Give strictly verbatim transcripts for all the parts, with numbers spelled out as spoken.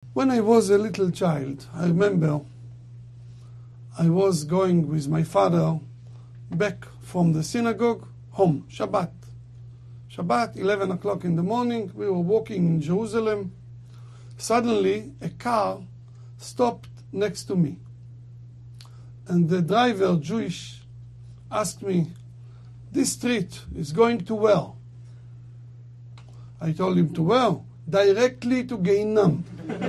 When I was a little child, I remember I was going with my father back from the synagogue home, Shabbat. Shabbat, eleven o'clock in the morning, we were walking in Jerusalem. Suddenly, a car stopped next to me. And the driver, Jewish, asked me, "This street is going to where?" I told him, "To where?" "Directly to Gehinnom."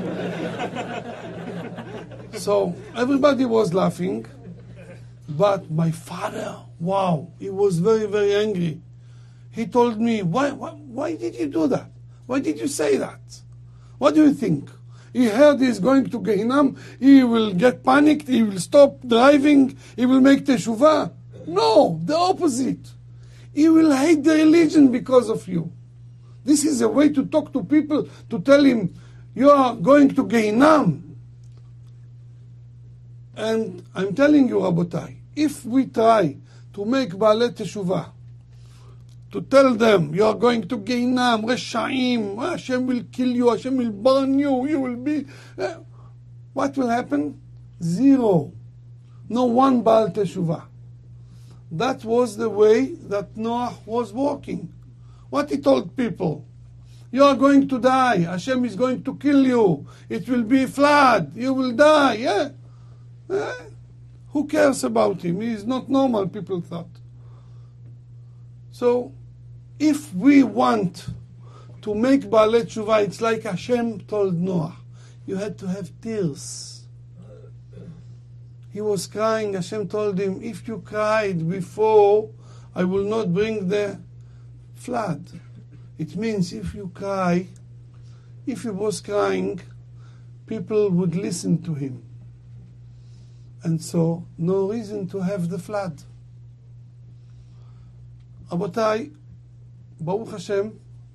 So everybody was laughing, but my father, wow, he was very, very angry. He told me, why, why, why did you do that? Why did you say that? What do you think? He heard he's going to Gehinnom, he will get panicked, he will stop driving, he will make teshuvah. No, the opposite. He will hate the religion because of you. This is a way to talk to people, to tell him, you are going to Gehinnom. And I'm telling you, Rabotai, if we try to make Baalei Teshuvah, to tell them, you are going to Gehinnom, Reshaim, Hashem will kill you, Hashem will burn you, you will be... Uh, what will happen? Zero. No one Baal Teshuvah. That was the way that Noah was walking. What he told people, you are going to die, Hashem is going to kill you, it will be a flood, you will die, yeah? Eh? Who cares about him? He is not normal, people thought. So, if we want to make Baalei Teshuvah, it's like Hashem told Noah, you had to have tears. He was crying, Hashem told him, if you cried before, I will not bring the flood. It means if you cry, if he was crying, people would listen to him. And so, no reason to have the flood. Rabotai, Baruch Hashem,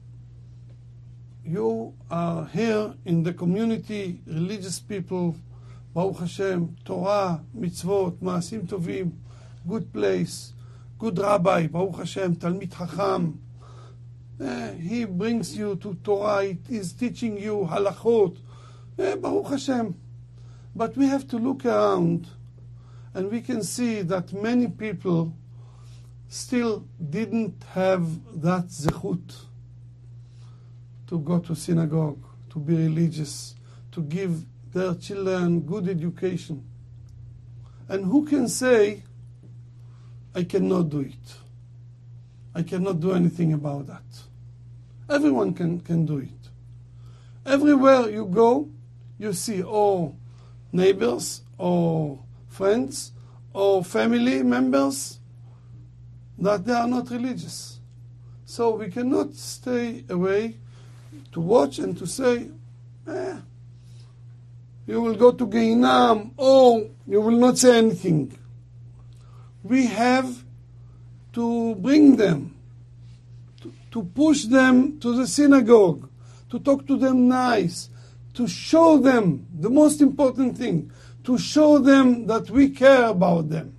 you are here in the community, religious people, Baruch Hashem, Torah, mitzvot, maasim tovim, good place, good rabbi, Baruch Hashem, Talmid Chacham. Eh, he brings you to Torah, he is teaching you halachot. Eh, Baruch Hashem. But we have to look around and we can see that many people still didn't have that zechut to go to synagogue, to be religious, to give their children good education. And who can say, I cannot do it? I cannot do anything about that. Everyone can, can do it. Everywhere you go, you see all neighbors or friends or family members that they are not religious. So we cannot stay away to watch and to say, eh, you will go to Gehinnom, or you will not say anything. We have to bring them, to, to push them to the synagogue, to talk to them nice, to show them, the most important thing, to show them that we care about them.